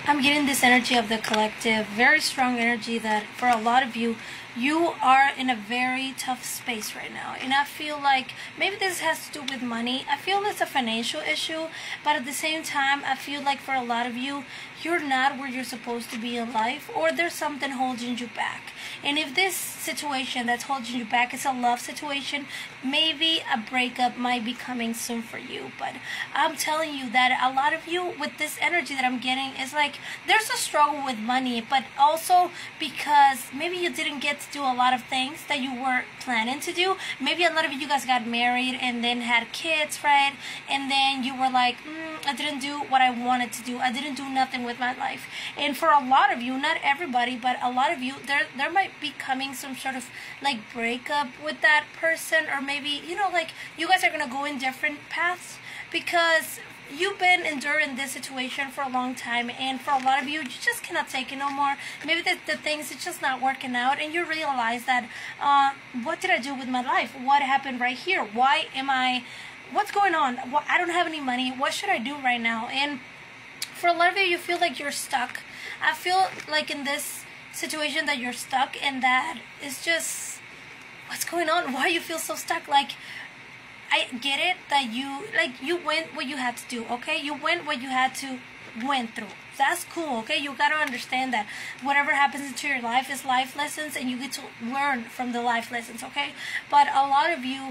I'm getting this energy of the collective, very strong energy that for a lot of you, you are in a very tough space right now. And I feel like maybe this has to do with money. I feel it's a financial issue, but at the same time, I feel like for a lot of you, you're not where you're supposed to be in life, or there's something holding you back. And if this situation that's holding you back is a love situation, maybe a breakup might be coming soon for you. But I'm telling you that a lot of you, with this energy that I'm getting, is like there's a struggle with money, but also because maybe you didn't get to do a lot of things that you were planning to do. Maybe a lot of you guys got married and then had kids, right? And then you were like, I didn't do what I wanted to do. I didn't do nothing with my life. And for a lot of you, not everybody, but a lot of you, there might be coming some sort of like breakup with that person, or maybe, like you guys are gonna go in different paths because you've been enduring this situation for a long time, and for a lot of you, you just cannot take it no more. Maybe the things it's just not working out, and you realize that what did I do with my life? What happened right here? What's going on? I don't have any money. What should I do right now? And for a lot of you, you feel like you're stuck. I feel like in this situation that you're stuck, and that is just what's going on. Why you feel so stuck? Like, I get it that you went what you had to do, okay? You went what you had to went through. That's cool, okay? You gotta understand that whatever happens into your life is life lessons, and you get to learn from the life lessons, okay? But a lot of you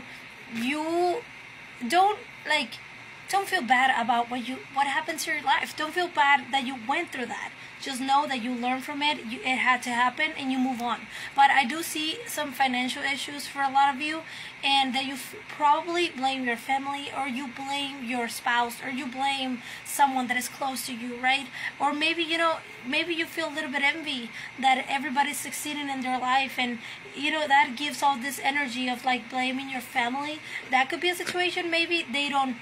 don't feel bad about what happened to your life. Don't feel bad that you went through that. Just know that you learn from it. It had to happen, and you move on. But I do see some financial issues for a lot of you, and that you probably blame your family, or you blame your spouse, or you blame someone that is close to you, right? Or maybe, maybe you feel a little bit envy that everybody's succeeding in their life, and that gives all this energy of like blaming your family. That could be a situation. Maybe they don't.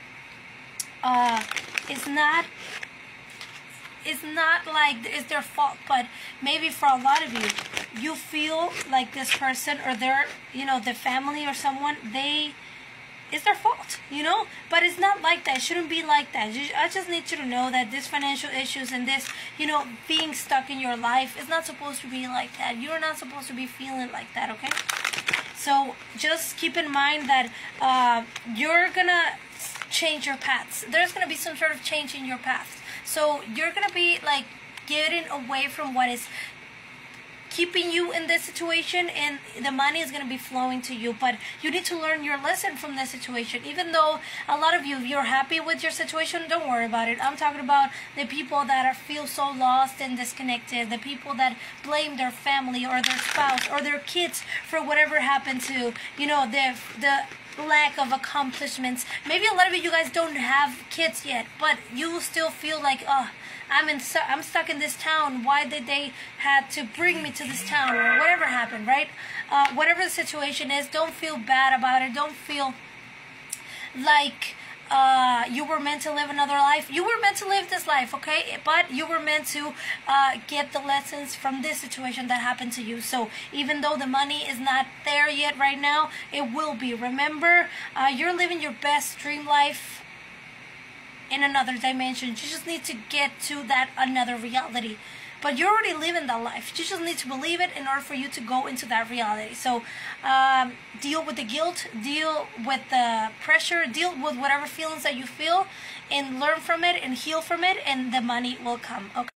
It's not like it's their fault, but maybe for a lot of you, you feel like this person or their, the family or someone, it's their fault, but it's not like that. It shouldn't be like that. I just need you to know that this financial issues and this, being stuck in your life is not supposed to be like that. You're not supposed to be feeling like that, okay? So just keep in mind that you're gonna change your paths. There's gonna be some sort of change in your paths. So you're gonna be like getting away from what is keeping you in this situation, and the money is going to be flowing to you. But you need to learn your lesson from this situation. Even though a lot of you, if you're happy with your situation, don't worry about it. I'm talking about the people that feel so lost and disconnected, the people that blame their family or their spouse or their kids for whatever happened to, the lack of accomplishments. Maybe a lot of you guys don't have kids yet, but you still feel like, I'm stuck in this town. Why did they had to bring me to this town, or whatever happened, right? Whatever the situation is, don't feel bad about it. Don't feel like you were meant to live another life. You were meant to live this life, okay? But you were meant to get the lessons from this situation that happened to you. So even though the money is not there yet right now, it will be. Remember, you're living your best dream life in another dimension. You just need to get to that another reality. But you're already living that life. You just need to believe it in order for you to go into that reality. So deal with the guilt, deal with the pressure, deal with whatever feelings that you feel, and learn from it and heal from it, and the money will come. Okay.